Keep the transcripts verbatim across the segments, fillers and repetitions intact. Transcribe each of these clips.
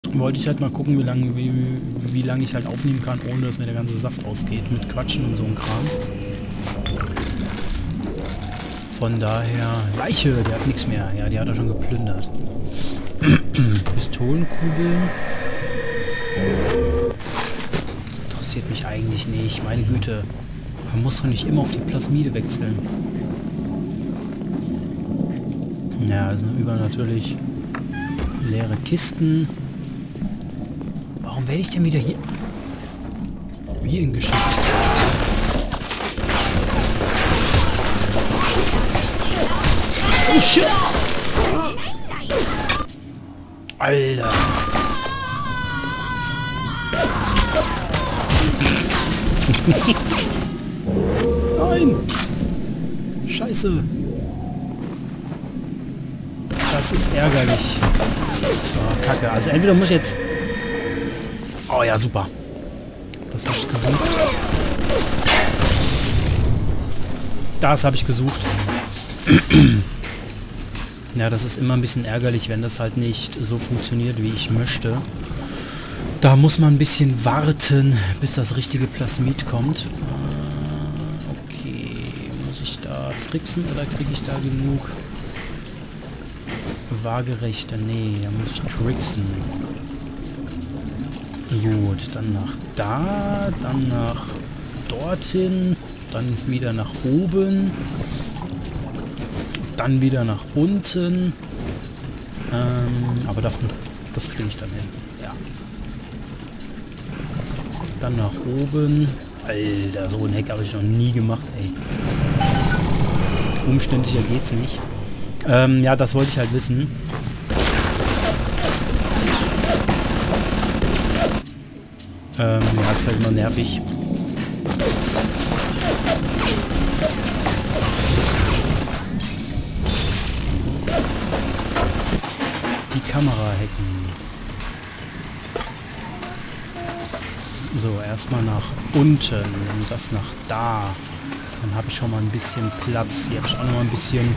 wollte ich halt mal gucken, wie lange wie, wie lang ich halt aufnehmen kann, ohne dass mir der ganze Saft ausgeht mit Quatschen und so ein Kram. Von daher... Leiche, der hat nichts mehr. Ja, die hat er schon geplündert. Pistolenkugeln. Das interessiert mich eigentlich nicht. Meine Güte. Man muss doch nicht immer auf die Plasmide wechseln. Ja, es sind über natürlich leere Kisten. Warum werde ich denn wieder hier... Wie in Geschichte. Oh shit! Alter! Nein! Scheiße! Das ist ärgerlich. So, Kacke. Also entweder muss ich jetzt... Oh ja, super. Das habe ich gesucht. Das habe ich gesucht. Ja, das ist immer ein bisschen ärgerlich, wenn das halt nicht so funktioniert, wie ich möchte. Da muss man ein bisschen warten, bis das richtige Plasmid kommt. Okay, muss ich da tricksen oder kriege ich da genug? Waagerechte, nee, da muss ich tricksen. Gut, dann nach da, dann nach dorthin, dann wieder nach oben, dann wieder nach unten. Ähm, aber davon, das kriege ich dann hin. Ja. Dann nach oben. Alter, so ein Heck habe ich noch nie gemacht, ey. Umständlicher geht's nicht. Ähm, ja, das wollte ich halt wissen. Ähm, ja, ist halt immer nervig. Die Kamera hacken. So, erstmal nach unten und das nach da. Dann habe ich schon mal ein bisschen Platz. Hier habe ich auch noch mal ein bisschen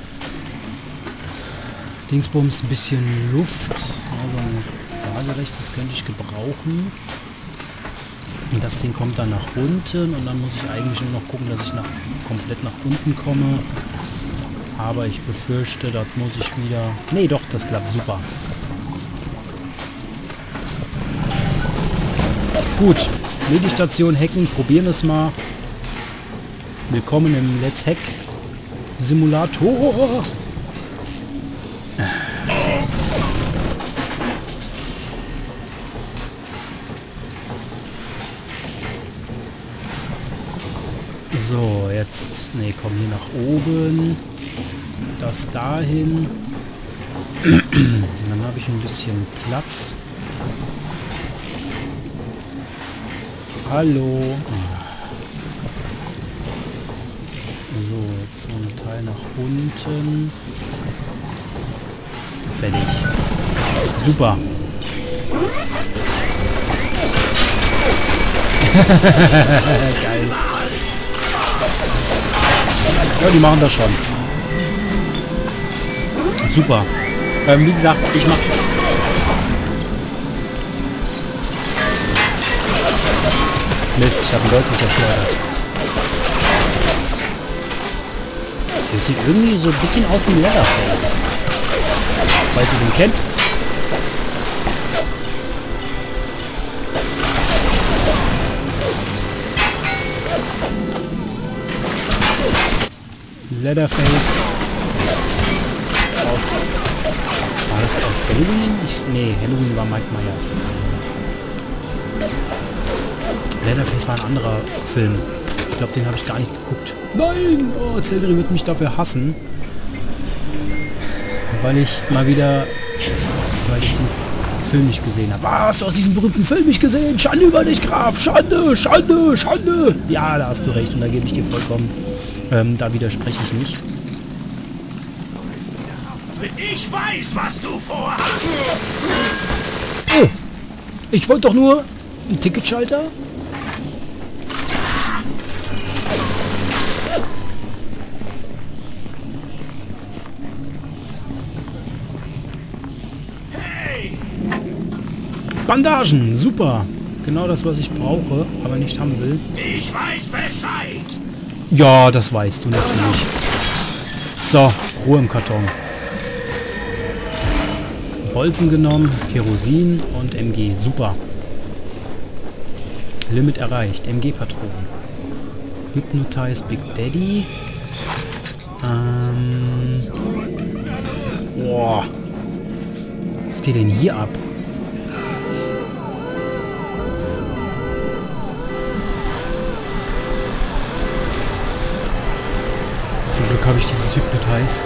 Dingsbums, ein bisschen Luft. Also ein waagerechtes könnte ich gebrauchen. Und das Ding kommt dann nach unten und dann muss ich eigentlich nur noch gucken, dass ich nach, komplett nach unten komme. Aber ich befürchte, das muss ich wieder... Nee, doch, das klappt super. Gut, Medistation hacken, probieren es mal. Willkommen im Let's Hack Simulator. So, jetzt... Ne, komm hier nach oben. Das dahin. Dann habe ich ein bisschen Platz. Hallo. So, jetzt so ein Teil nach unten. Fertig. Super. Geil. Ja, die machen das schon. Super. Ähm, wie gesagt, ich mach... Mist, ich habe einen Golf verschleudert. Das sieht irgendwie so ein bisschen aus wie Leatherface. Falls ihr den kennt. Leatherface aus... War das aus Halloween? Ich, nee, Halloween war Mike Myers. Leatherface war ein anderer Film. Ich glaube, den habe ich gar nicht geguckt. Nein! Oh, Cedric wird mich dafür hassen. Weil ich mal wieder... Weil ich den Film nicht gesehen habe. Was? Du hast diesen berühmten Film nicht gesehen? Schande über dich, Graf! Schande! Schande! Schande! Ja, da hast du recht und da gebe ich dir vollkommen... Ähm, da widerspreche ich nicht. Ich weiß, was du vorhast. Oh! Ich wollte doch nur einen Ticketschalter. Hey! Bandagen, super. Genau das, was ich brauche, aber nicht haben will. Ich weiß Bescheid. Ja, das weißt du natürlich. So, Ruhe im Karton. Bolzen genommen, Kerosin und M G. Super. Limit erreicht. M G-Patronen. Hypnotize Big Daddy. Ähm. Boah. Was geht denn hier ab? Zum Glück habe ich dieses Hypnotize.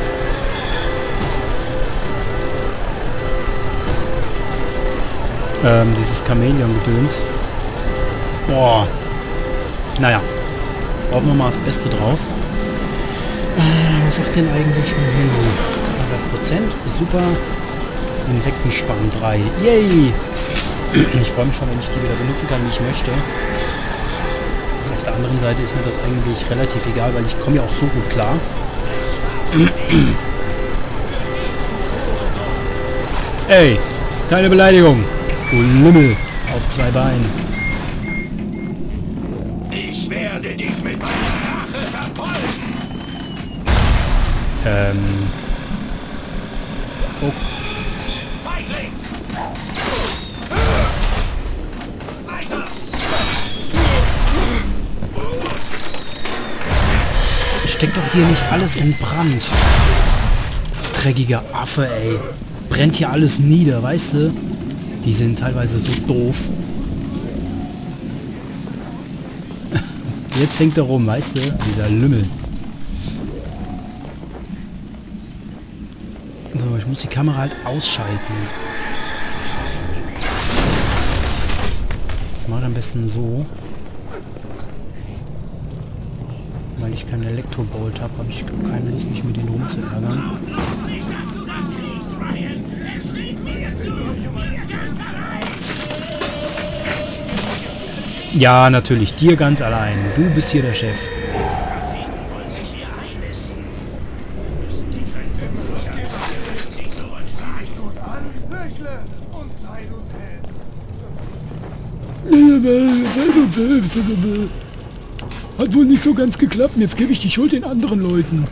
Ähm, dieses Chamäleon-Gedöns. Boah. Naja. Brauchen wir mal das Beste draus. Äh, was sagt denn eigentlich mein Handy? hundert Prozent. Super. Insektenschwarm drei. Yay! Ich freue mich schon, wenn ich die wieder benutzen kann, wie ich möchte. Auf der anderen Seite ist mir das eigentlich relativ egal, weil ich komme ja auch so gut klar. Ey! Keine Beleidigung! Du Lümmel! Auf zwei Beinen. Ich werde dich mit meiner Rache verpolzen. Ähm. Oh. Feigling. Weiter. Steckt doch hier nicht alles in Brand. Dreckiger Affe, ey. Brennt hier alles nieder, weißt du? Die sind teilweise so doof. Jetzt hängt er rum, weißt du? Dieser Lümmel. So, ich muss die Kamera halt ausschalten. Das mache ich am besten so. Weil ich keinen Elektrobolt habe, habe ich keine Lust, mich mit denen rumzuärgern. Ja, natürlich. Dir ganz allein. Du bist hier der Chef. Hat wohl nicht so ganz geklappt. Jetzt gebe ich die Schuld den anderen Leuten.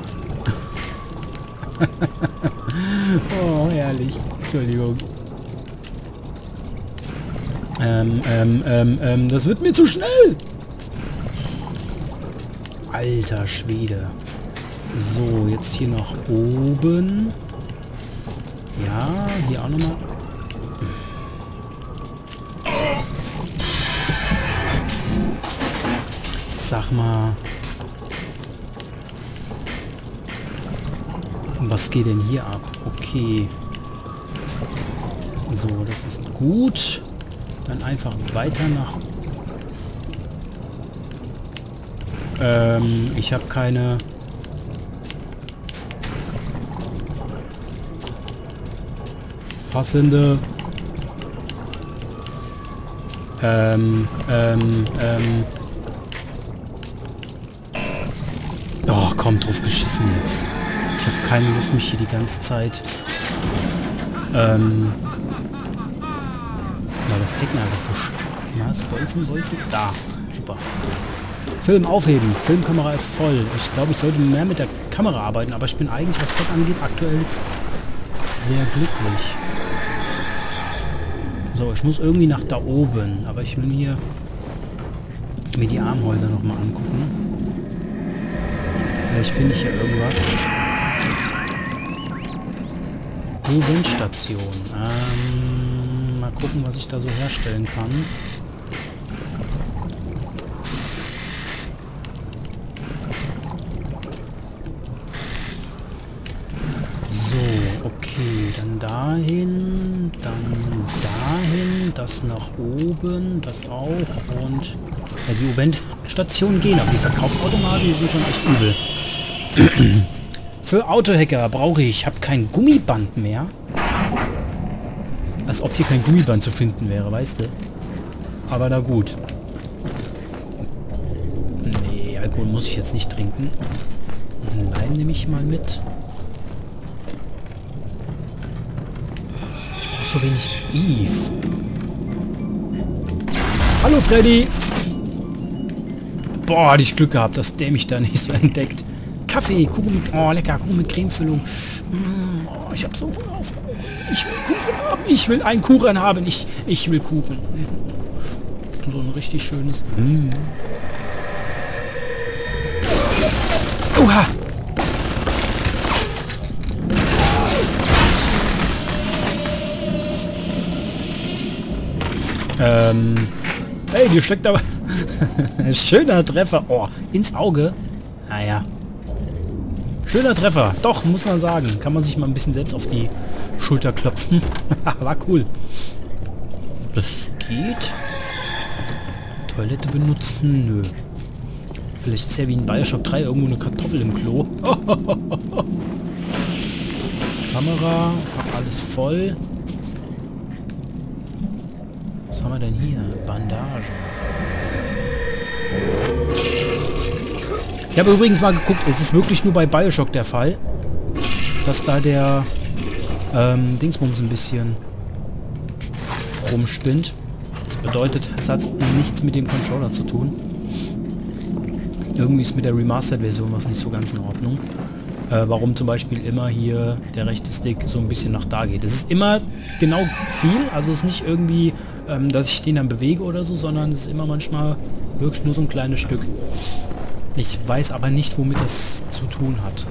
Oh, herrlich. Entschuldigung. Ähm, ähm, ähm, ähm, das wird mir zu schnell. Alter Schwede. So, jetzt hier nach oben. Ja, hier auch nochmal. Sag mal. Was geht denn hier ab? Okay. So, das ist gut. Dann einfach weiter nach... Ähm, ich habe keine... passende... Ähm, ähm, ähm... Oh, komm, drauf geschissen jetzt. Ich habe keine Lust, mich hier die ganze Zeit... Ähm... Ja, das Hecken einfach so... Was? Bolzen, Bolzen? Da. Super. Film aufheben. Filmkamera ist voll. Ich glaube, ich sollte mehr mit der Kamera arbeiten, aber ich bin eigentlich, was das angeht, aktuell sehr glücklich. So, ich muss irgendwie nach da oben, aber ich will mir, mir die Armhäuser nochmal angucken. Vielleicht finde ich ja irgendwas. Obendstation. Ähm, mal gucken, was ich da so herstellen kann. So, okay, dann dahin, dann dahin, das nach oben, das auch und ja, die Eventstationen gehen, aber die Verkaufsautomaten, die sind schon echt übel. Für Autohacker brauche ich, ich habe kein Gummiband mehr. Als ob hier kein Gummiband zu finden wäre, weißt du? Aber na gut. Nee, Alkohol muss ich jetzt nicht trinken. Nein, nehme ich mal mit. Ich brauche so wenig Eve. Hallo Freddy! Boah, hatte ich Glück gehabt, dass der mich da nicht so entdeckt. Kaffee, Kuchen mit... Oh, lecker, Kuchen mit Cremefüllung. Mm, oh, ich hab so Hunger auf Kuchen. Ich will Kuchen haben. Ich will einen Kuchen haben. Ich, ich will Kuchen. So ein richtig schönes... Mm. Oha! Ähm... Hey, die steckt aber... Schöner Treffer. Oh, ins Auge. Naja. Schöner Treffer. Doch, muss man sagen. Kann man sich mal ein bisschen selbst auf die Schulter klopfen. War cool. Das geht. Toilette benutzen? Nö. Vielleicht ist ja wie in Bioshock drei irgendwo eine Kartoffel im Klo. Kamera. Hab alles voll. Was haben wir denn hier? Bandage. Ich habe übrigens mal geguckt, es ist wirklich nur bei Bioshock der Fall, dass da der ähm, Dingsbums ein bisschen rumspinnt. Das bedeutet, es hat nichts mit dem Controller zu tun. Irgendwie ist mit der Remastered-Version was nicht so ganz in Ordnung. Äh, warum zum Beispiel immer hier der rechte Stick so ein bisschen nach da geht. Es ist immer genau viel, also es ist nicht irgendwie, ähm, dass ich den dann bewege oder so, sondern es ist immer manchmal wirklich nur so ein kleines Stück. Ich weiß aber nicht, womit das zu tun hat.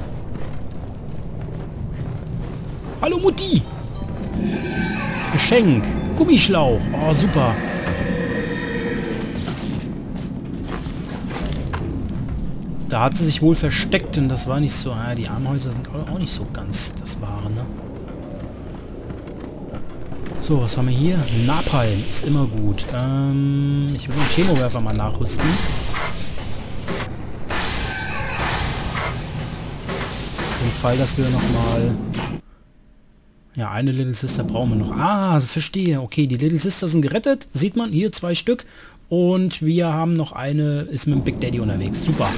Hallo Mutti! Geschenk! Gummischlauch! Oh, super! Da hat sie sich wohl versteckt und das war nicht so... Ah, die Armhäuser sind auch nicht so ganz das Wahre, ne? So, was haben wir hier? Napalm ist immer gut. Ähm, ich will den Chemowerfer mal nachrüsten. Im Fall, dass wir nochmal... Ja, eine Little Sister brauchen wir noch. Ah, verstehe. Okay, die Little Sister sind gerettet. Sieht man, hier zwei Stück. Und wir haben noch eine, ist mit dem Big Daddy unterwegs. Super.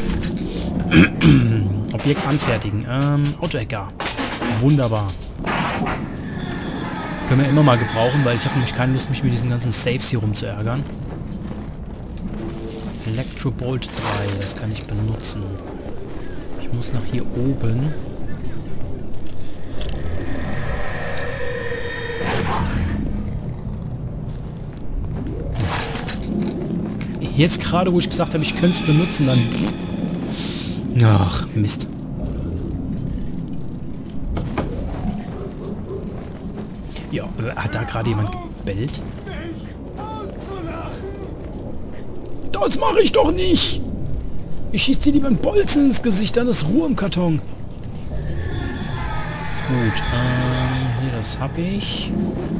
Objekt anfertigen. Ähm, Autohacker. Wunderbar. Können wir immer mal gebrauchen, weil ich habe nämlich keine Lust, mich mit diesen ganzen Saves hier rum zu ärgern. Electrobolt drei, das kann ich benutzen. Ich muss nach hier oben. Jetzt gerade, wo ich gesagt habe, ich könnte es benutzen, dann... Ach, Mist. Ja, hat da gerade jemand gebellt? Das mache ich doch nicht! Ich schieße dir lieber einen Bolzen ins Gesicht, dann ist Ruhe im Karton. Gut, ähm, hier, das habe ich.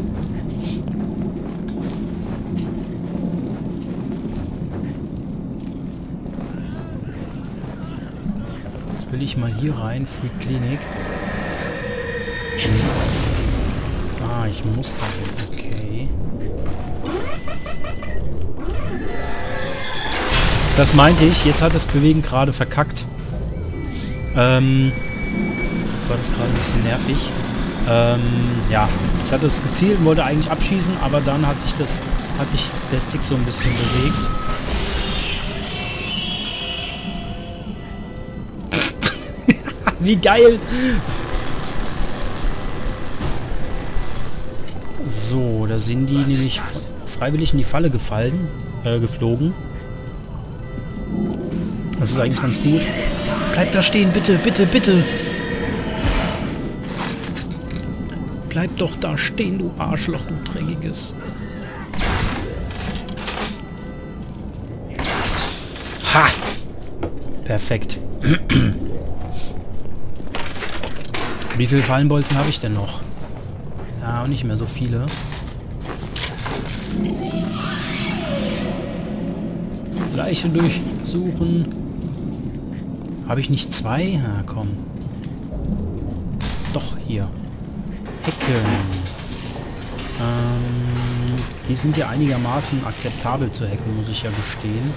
Jetzt will ich mal hier rein, Free Clinic. Ah, ich muss da hin, okay. Das meinte ich, jetzt hat das Bewegen gerade verkackt. Ähm, jetzt war das gerade ein bisschen nervig. Ähm, ja, ich hatte es gezielt und wollte eigentlich abschießen, aber dann hat sich das, hat sich der Stick so ein bisschen bewegt. Wie geil! So, da sind die nämlich freiwillig in die Falle gefallen, äh, geflogen. Das ist eigentlich ganz gut. Bleib da stehen, bitte, bitte, bitte! Bleib doch da stehen, du Arschloch, du Dreckiges. Ha! Perfekt. Wie viele Fallenbolzen habe ich denn noch? Ja, auch nicht mehr so viele. Leiche durchsuchen. Habe ich nicht zwei? Na komm. Doch, hier. Hecken. Ähm, die sind ja einigermaßen akzeptabel zu hacken, muss ich ja gestehen.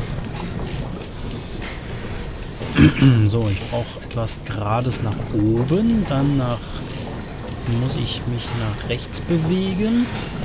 So, ich brauche etwas Gerades nach oben. Dann nach... muss ich mich nach rechts bewegen.